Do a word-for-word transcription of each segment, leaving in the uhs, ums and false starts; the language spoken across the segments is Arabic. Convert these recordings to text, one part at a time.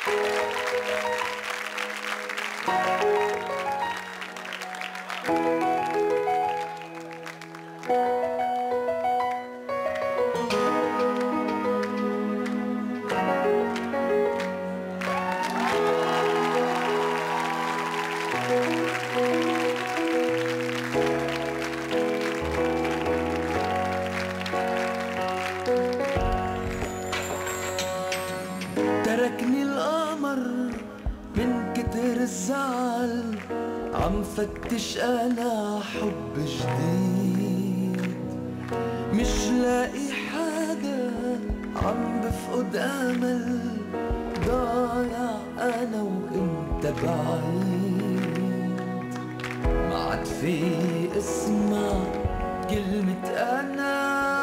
تركني القمر من كتر الزعل، عم فتش انا حب جديد، مش لاقي حدا، عم بفقد امل، ضايع انا وانت بعيد، ما عاد في اسمع كلمة انا،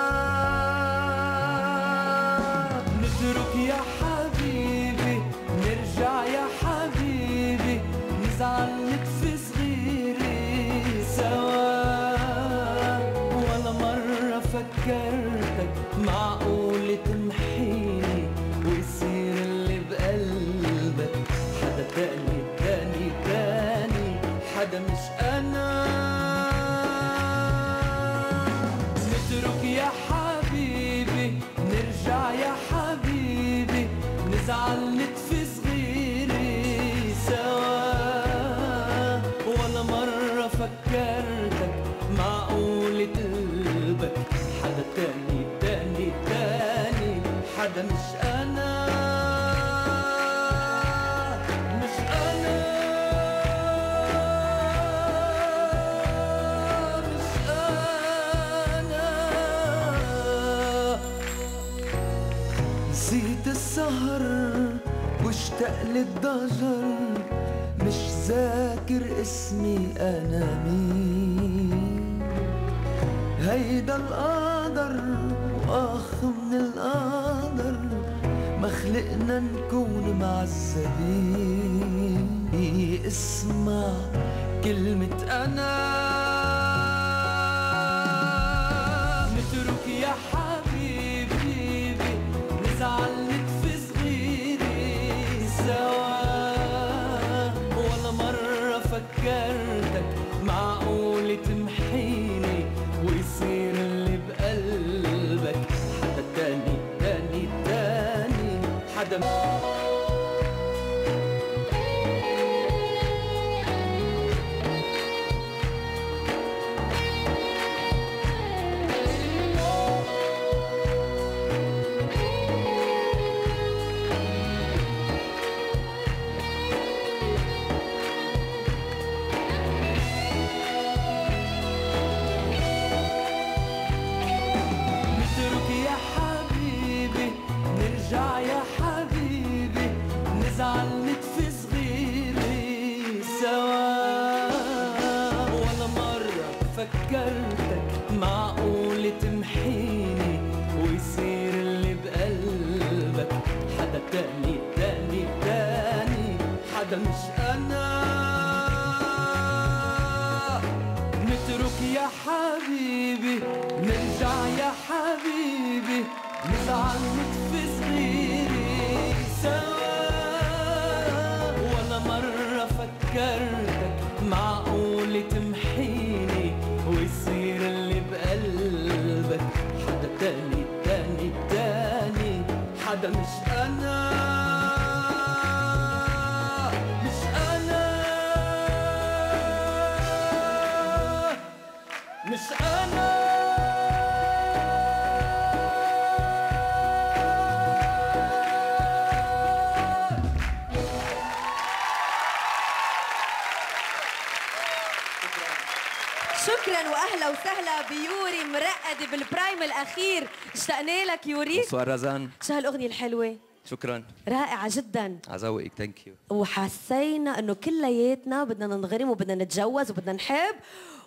نترك يا حبيبي نرجع يا حبيبي، نزعل نطفي صغيري سوا، ولا مرة فكرتك معقول تمحيني ويصير اللي بقلبك حدا تاني تاني تاني، حدا مش أنا. نترك يا حبيبي نرجع يا حبيبي، نزعل نطفي صغيري سوا، ولا مرة فكرتك معقول قلبك حدا تاني تاني تاني، حدا مش أنا مش أنا مش أنا. نسيت السهر واشتاق للضجر، مش ذاكر اسمي أنا مين، هيدا القدر وآخ من القدر، ما خلقنا نكون معذبين. اسمع كلمة أنا، نترك يا حبيبي نزعل نطفي صغيري سوا، ولا مرة فكرتك معقول تمحيني ويصير اللي بقلبك حدا تاني تاني تاني، حدا نزعل نطفي صغيري سوا، ولا مرة فكرتك معقول تمحيني ويصير اللي بقلبك حدا تاني تاني تاني، حدا مش أنا. نترك يا حبيبي نرجع يا حبيبي، نزعل نطفي صغيري سوا، مرة فكرتك معقول تمحيني ويصير اللي بقلبك حدا تاني تاني تاني، حدا مش أنا مش أنا مش أنا. شكرا واهلا وسهلا بيوري مرقد بالبرايم الاخير، اشتقنا لك يوري. سؤال رزان، شو هالاغنيه الحلوه؟ شكرا، رائعه جدا، عزوقك، ثانك يو. وحسينا انه كلياتنا بدنا ننغرم وبدنا نتجوز وبدنا نحب